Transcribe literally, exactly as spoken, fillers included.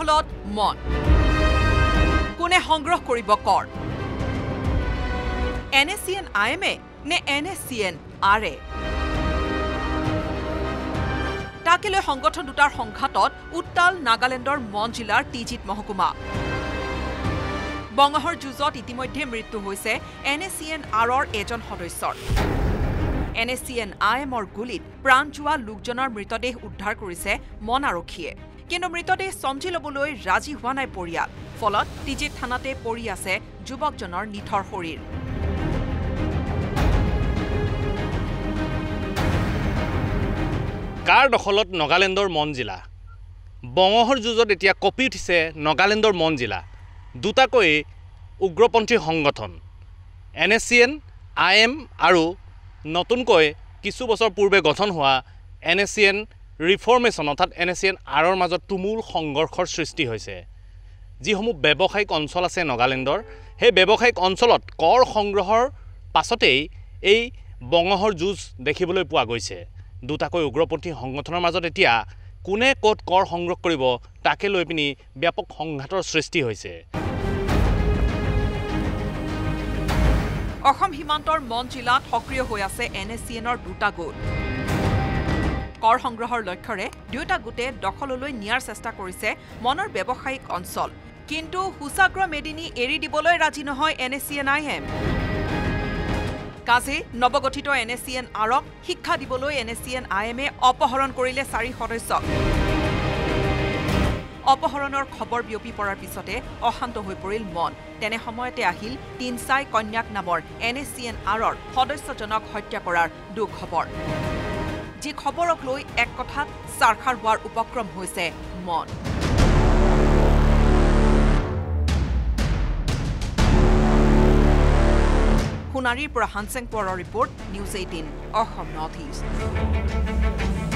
দখলত মন কোনে সংগ্ৰহ কৰিব কৰ N S C N I M A নে N S C N R A তাকে লৈ সংগঠন দুটাৰ সংঘাতত উত্তাল নাগালেণ্ডৰ মন জিলাৰ টিজিত মহকুমা বংগহৰ যুঁজত ইতিমধ্যে মৃত্যু হৈছে N S C N R ৰ এজন সদস্যৰ N S C N I M ৰ গুলিত প্ৰাণ যোৱা লোকজনৰ মৃতদেহ উদ্ধাৰ কৰিছে মন আৰক্ষীয়ে কিন্তু মৃতদেহ সমজি লবলৈ ৰাজি হোৱা নাই পৰিয়াল ফলত টিজিত থানাতে পৰি আছে যুৱকজনৰ নিথৰ শৰীৰ কাৰ দখলত নাগালেণ্ডৰ মন জিলা বংগহৰ যুঁজত এতিয়া কপি উঠিছে নাগালেণ্ডৰ মন জিলা দুটাকৈ উগ্ৰপন্থী সংগঠন N S C N I M আৰু নতুনকৈ কিছু বছৰ পূৰ্বে গঠন হোৱা N S C N ৰিফৰ্মেশ্যন অৰ্থাৎ N S C N R ৰ মাজত তুমুল সংঘৰ্ষৰ সৃষ্টি হৈছে যিসমূহ ব্যৱসায়িক অঞ্চল আছে নাগালেণ্ডৰ সেই ব্যৱসায়িক অঞ্চলত কৰ সংগ্ৰহৰ পাছতেই এই বংগহৰ যুঁজ দেখিবলৈ পোৱা গৈছে দুটাকৈ উগ্ৰপন্থী সংগঠনৰ মাজত এতিয়া কোনে ক'ত কৰ সংগ্ৰহ কৰিব তাকে লৈ পিনি ব্যাপক সংঘাতৰ সৃষ্টি হৈছে অসম সীমান্তৰ মন জিলাত সক্ৰিয় হৈ আছে N S C N ৰ দুটা গোট কৰ সংগ্ৰহৰ লক্ষ্যৰে দুটা গোটে দখললৈ নিয়াৰ চেষ্টা কৰিছে মনৰ ব্যৱসায়িক অঞ্চল কিন্তু হুসাগ্ৰ মেদিনী এৰি দিবলৈ ৰাজি নহয় N S C N I M কাজে নৱগঠিত N S C N R ক শিক্ষা দিবলৈ N S C N I M এ অপহৰণ কৰিলে চাৰি সদস্যক অপহৰণৰ খবৰ বিয়পি পৰাৰ পিছতে অশান্ত হৈ পৰিল মন তেনে সময়তে আহিল তিনচাই কন্যাক নামৰ N S C N R ৰ সদস্যজনক হত্যা কৰাৰ দুখ খবৰ যি খবৰক লৈ এক কথাত সাৰখাৰ হোৱাৰ উপক্ৰম হৈছে মন Sonari Nagaland report News eighteen Assam Northeast